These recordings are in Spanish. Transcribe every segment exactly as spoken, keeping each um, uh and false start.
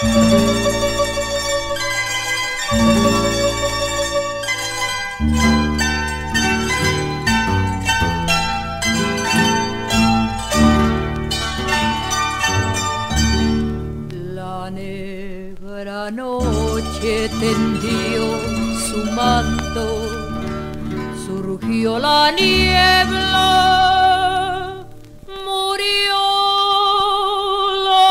La negra noche tendió su manto, surgió la niebla, murió la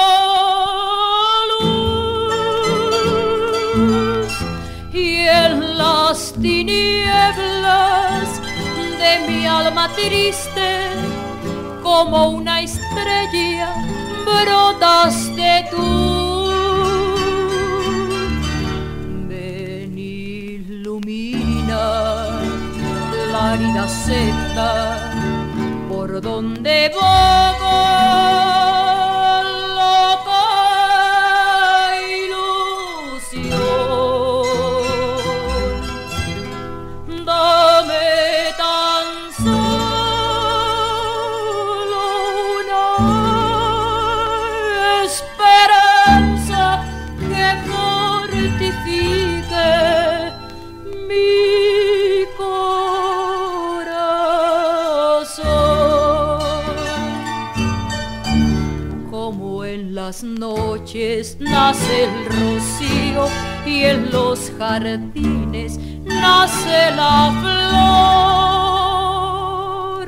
luz, y en las tinieblas de mi alma triste, como una estrella, brotaste tú. Ven, ilumina la árida senda por donde vago, loca ilusión. Dame tan solo una esperanza que fortifique mi corazón. Como en las noches nace el rocío y en los jardines nace la flor,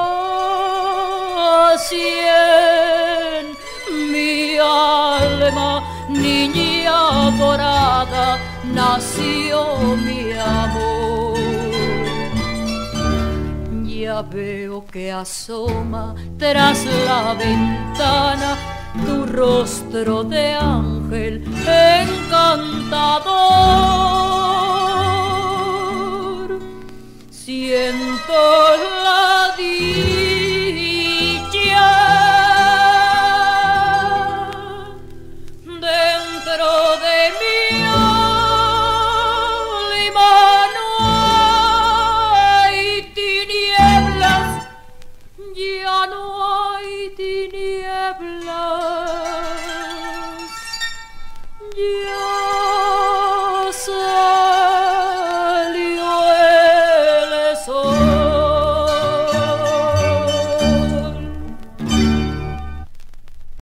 así en mi alma, niña dorada, nació mi amor. Ya veo que asoma tras la ventana tu rostro de ángel encantador. Siento la